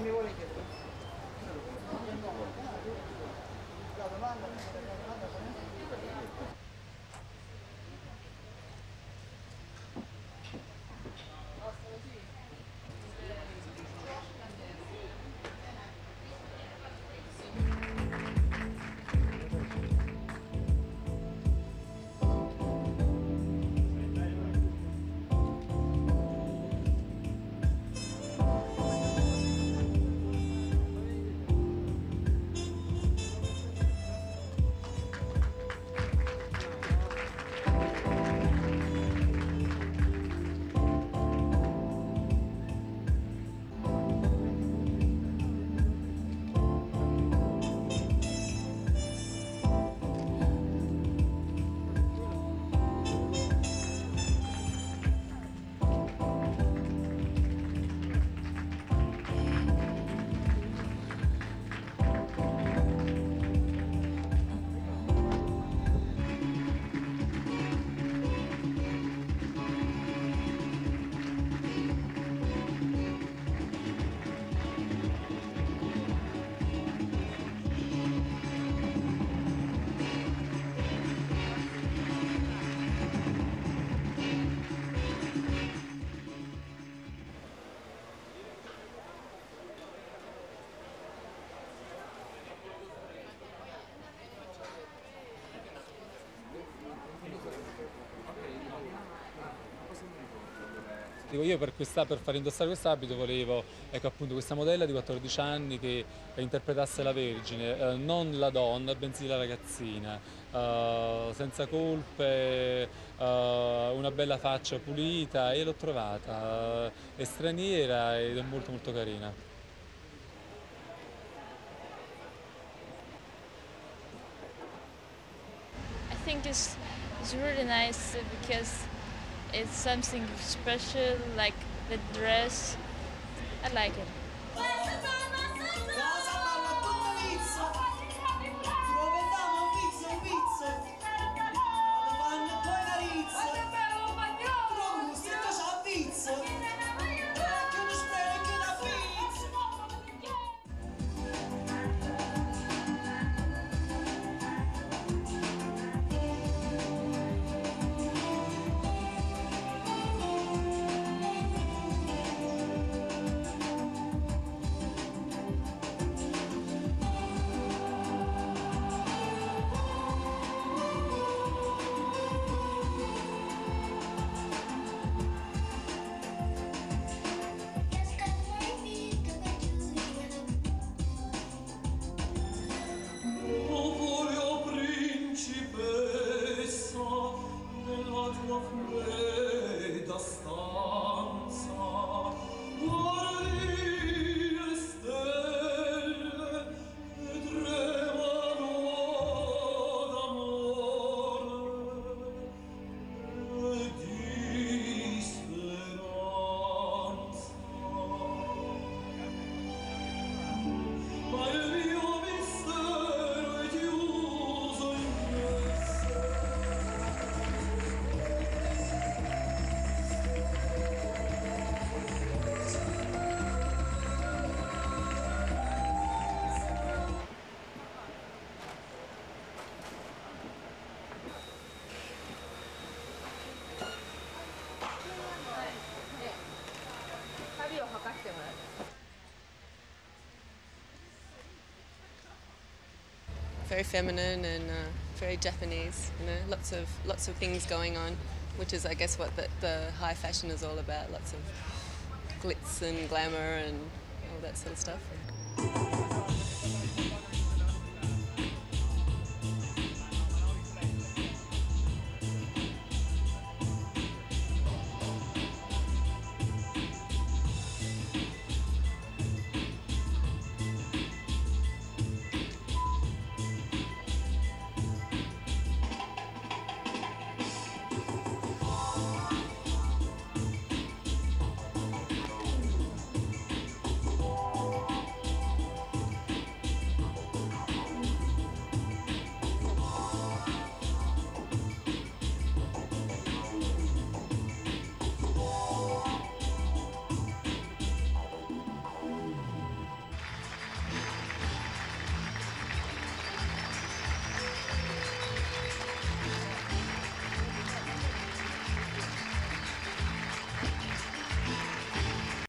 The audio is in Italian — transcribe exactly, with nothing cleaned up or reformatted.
mi vuole chiedere? La domanda, la domanda Io per, questa, per far indossare questo abito volevo, ecco, appunto, questa modella di quattordici anni che interpretasse la Vergine, eh, non la donna, bensì la ragazzina, eh, senza colpe, eh, una bella faccia pulita, e l'ho trovata, eh, è straniera ed è molto molto carina. I think it's, it's really nice because it's something special, like the dress. I like it. Very feminine and uh, very Japanese, you know, lots of lots of things going on, which is, I guess, what the, the high fashion is all about. Lots of glitz and glamour and all that sort of stuff.